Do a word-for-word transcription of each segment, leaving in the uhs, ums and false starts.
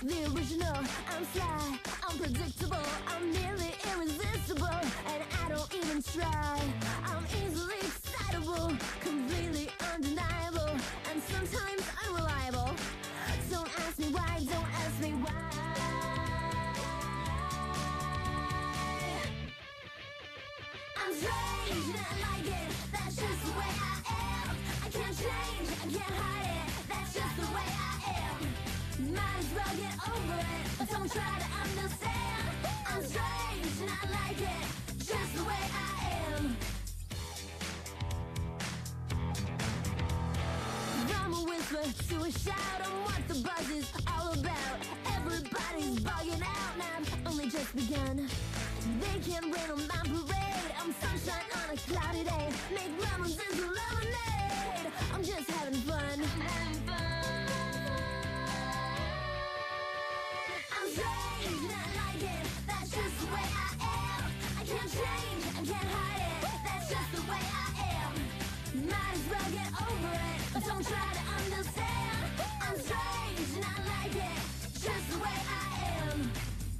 the original. I'm fly, unpredictable, I'm nearly irresistible, and I don't even try. I'm easily excitable, completely undeniable, and sometimes unreliable. Don't ask me why, don't ask me why. I'm strange and I like it, that's just the way I am. I can't change, I can't hide it, that's just the way I am. Might as well get over it, but don't try to understand. I'm strange and I like it, just the way I am. From a whisper to a shout, I'm what the buzz is all about. Everybody's bugging out now, I've only just begun. They can't rain on my parade, I'm sunshine on a cloudy day. Make lemons into lemonade, I'm just having fun. I'm having fun. I'm strange and I like it, that's just the way I am. I can't change, I can't hide it, that's just the way I am. Might as well get over it, but don't try to understand. I'm strange and I like it, just the way I am.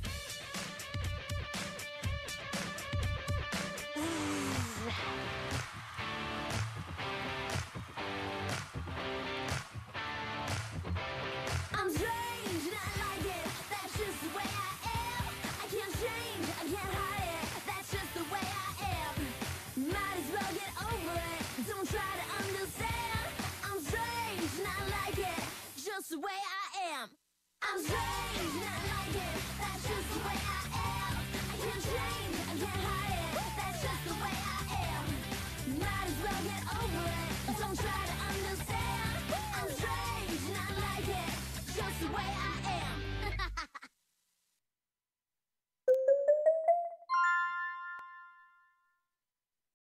I'm strange and I like it, that's just the way I am. I can't change, I can't hide it, that's just the way I am. Might as well get over it, don't try to understand. I'm strange and I like it, just the way I am. I'm strange and I like it, that's just the way I am. I can't change, I can't hide it, that's just the way I am. Might as well get over it, don't try to